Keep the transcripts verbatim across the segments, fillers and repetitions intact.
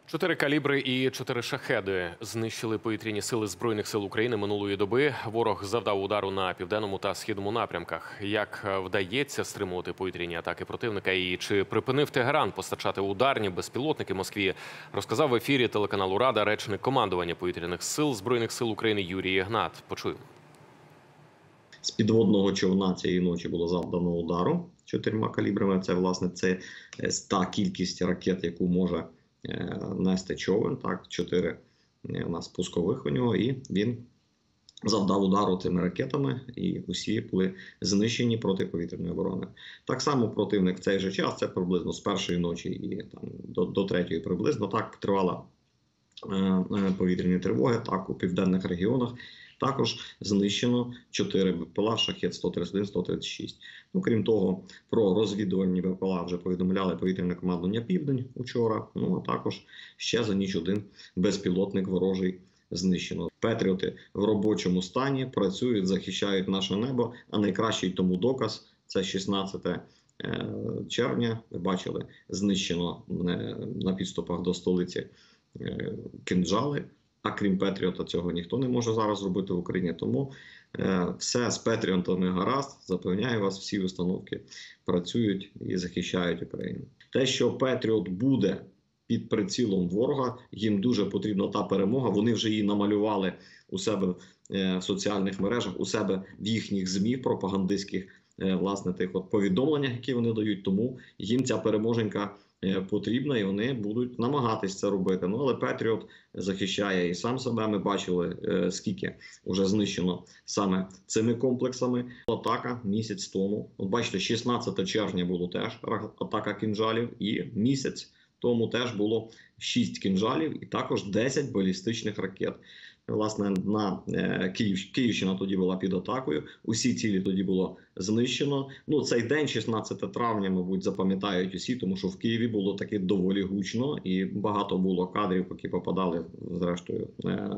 Чотири калібри і чотири шахеди знищили повітряні сили Збройних сил України минулої доби. Ворог завдав удару на південному та східному напрямках. Як вдається стримувати повітряні атаки противника і чи припинив Тегеран постачати ударні безпілотники Москві, розказав в ефірі телеканалу «Рада» речник командування повітряних сил Збройних сил України Юрій Ігнат. Почуємо. З підводного човна цієї ночі було завдано удару чотирма калібрами. Це, власне, це та кількість ракет, яку може нести човен. Так, чотири у нас пускових у нього, і він завдав удару цими ракетами, і усі були знищені протиповітряної оборони. Так само противник в цей же час, це приблизно з першої ночі і там до, до третьої приблизно, так тривала е, повітряні тривоги, так у південних регіонах. Також знищено чотири БПЛА «Шахед» сто тридцять один - сто тридцять шість. Ну, крім того, про розвідувальні БПЛА вже повідомляли повітряне командування «Південь» учора. Ну, а також ще за ніч один безпілотник ворожий знищено. Петріоти в робочому стані працюють, захищають наше небо, а найкращий тому доказ – це шістнадцяте червня. Ви бачили, знищено на підступах до столиці кинджали. А крім Петріота, цього ніхто не може зараз зробити в Україні. Тому е, все з Петріотами гаразд, запевняю вас, всі установки працюють і захищають Україну. Те, що Петріот буде під прицілом ворога, їм дуже потрібна та перемога. Вони вже її намалювали у себе е, в соціальних мережах, у себе в їхніх ЗМІ пропагандистських, е, власне, тих от повідомленнях, які вони дають. Тому їм ця переможенька потрібна, і вони будуть намагатись це робити. Ну, але Петріот захищає і сам себе. Ми бачили, е, скільки вже знищено саме цими комплексами. Атака місяць тому. От бачите, шістнадцяте червня було теж атака кінжалів, і місяць тому теж було шість кінжалів і також десять балістичних ракет. Власне, на е, Київ, Київщина тоді була під атакою, усі цілі тоді було знищено. Ну, цей день, шістнадцяте травня, мабуть, запам'ятають усі, тому що в Києві було таки доволі гучно, і багато було кадрів, які попадали, зрештою, е,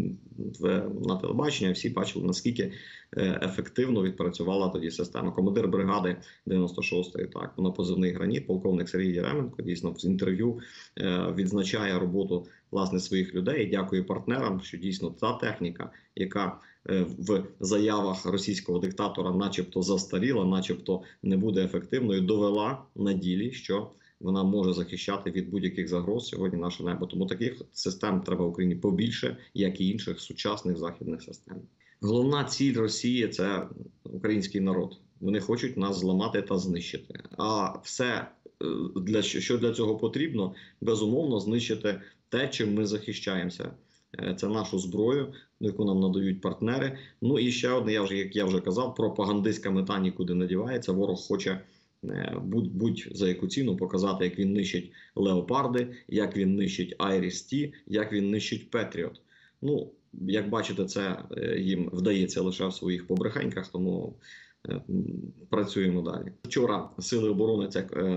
в, на телебачення. Всі бачили, наскільки е, ефективно відпрацювала тоді система. Командир бригади дев'яносто шостої, так, на позивний «Граніт», полковник Сергій Єременко, дійсно, в інтерв'ю е, відзначає роботу, власне, своїх людей. Дякую партнерам, що дійсно та техніка, яка е, в заявах російського диктатора начебто застаріла, начебто не буде ефективною, довела на ділі, що вона може захищати від будь-яких загроз сьогодні наше небо. Тому таких систем треба Україні побільше, як і інших сучасних західних систем. Головна ціль Росії – це український народ. Вони хочуть нас зламати та знищити. А все, для, що для цього потрібно, безумовно, знищити те, чим ми захищаємося. Це нашу зброю, яку нам надають партнери. Ну і ще одне, я вже, як я вже казав, пропагандистська мета нікуди не дівається. Ворог хоче будь-будь за яку ціну показати, як він нищить леопарди, як він нищить Айріс-Ті, як він нищить Петріот. Ну, як бачите, це їм вдається лише в своїх побрехеньках, тому працюємо далі. Вчора Сили оборони, це е,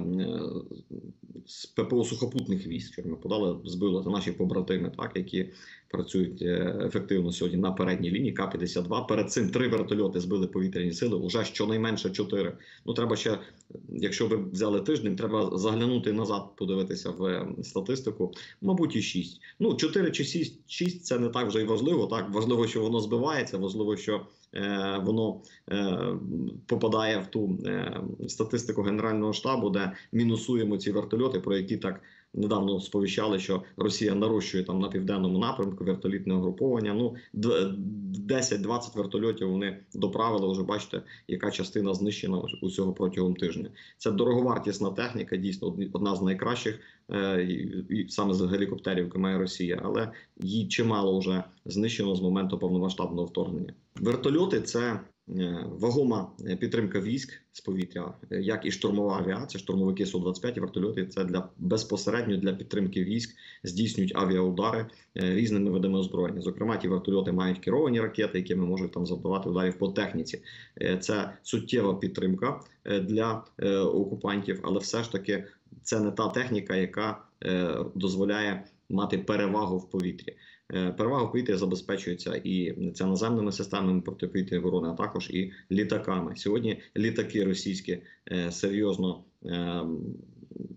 з ППО сухопутних військ, що ми подали, збили, це наші побратими, так, які працюють ефективно сьогодні на передній лінії, К п'ятдесят два. Перед цим три вертольоти збили повітряні сили, уже щонайменше чотири. Ну, треба ще, якщо ви взяли тиждень, треба заглянути назад, подивитися в статистику, мабуть, і шість. Ну, чотири чи шість – це не так вже і важливо, так, важливо, що воно збивається, важливо, що е, воно е, попадає в ту е, статистику Генерального штабу, де мінусуємо ці вертольоти, про які так недавно сповіщали, що Росія нарощує там на південному напрямку вертолітне угруповання. Ну, десять-двадцять вертольотів вони доправили, вже бачите, яка частина знищена усього протягом тижня. Це дороговартісна техніка, дійсно одна з найкращих, е, і саме з гелікоптерів, які має Росія, але її чимало вже знищено з моменту повномасштабного вторгнення. Вертольоти – це вагома підтримка військ з повітря, як і штурмова авіація, штурмовики Су двадцять п'ять і вертольоти – це для безпосередньо для підтримки військ, здійснюють авіаудари різними видами озброєння. Зокрема, ті вертольоти мають керовані ракети, якими можуть там завдавати ударів по техніці. Це суттєва підтримка для окупантів, але все ж таки це не та техніка, яка дозволяє мати перевагу в повітрі. Перевага в повітрі забезпечується і це наземними системами протиповітряної оборони, а також і літаками. Сьогодні літаки російські серйозно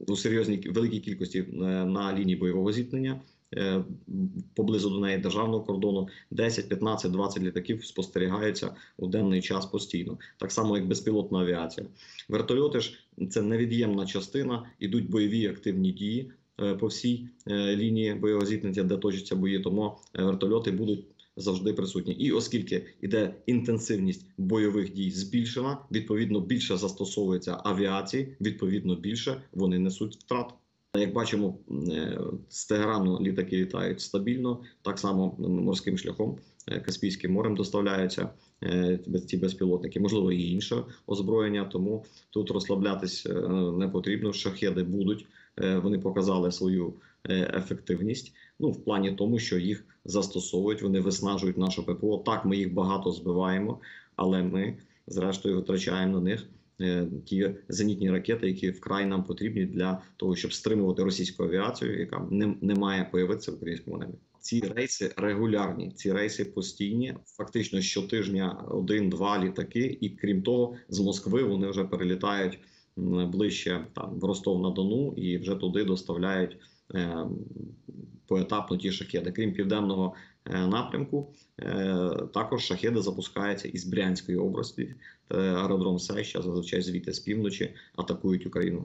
у серйозній великій кількості на лінії бойового зіткнення. Поблизу до неї державного кордону десять, п'ятнадцять, двадцять літаків спостерігаються у денний час постійно. Так само, як безпілотна авіація. Вертольоти ж – це невід'ємна частина, ідуть бойові активні дії по всій лінії бойового зіткнення, де точаться бої, тому вертольоти будуть завжди присутні. І оскільки іде інтенсивність бойових дій збільшена, відповідно більше застосовується авіації, відповідно більше вони несуть втрат. Як бачимо, з Тегерану літаки літають стабільно, так само морським шляхом, Каспійським морем доставляються ці безпілотники, можливо, і інше озброєння, тому тут розслаблятись не потрібно, шахеди будуть, вони показали свою ефективність, ну, в плані тому, що їх застосовують, вони виснажують наше ППО. Так, ми їх багато збиваємо, але ми, зрештою, витрачаємо на них ті зенітні ракети, які вкрай нам потрібні для того, щоб стримувати російську авіацію, яка не, не має появитися в українському небі. Ці рейси регулярні, ці рейси постійні, фактично щотижня один-два літаки, і крім того, з Москви вони вже перелітають ближче там, в Ростов-на-Дону і вже туди доставляють е, поетапно ті шахеди. Крім південного е, напрямку, е, також шахеди запускаються із Брянської області. Е, аеродром Сеща, зазвичай звідти з півночі, атакують Україну.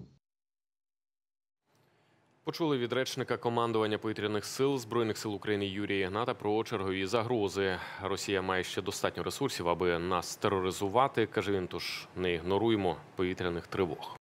Почули від речника командування повітряних сил Збройних сил України Юрія Ігната про чергові загрози. Росія має ще достатньо ресурсів, аби нас тероризувати, каже він, тож не ігноруємо повітряних тривог.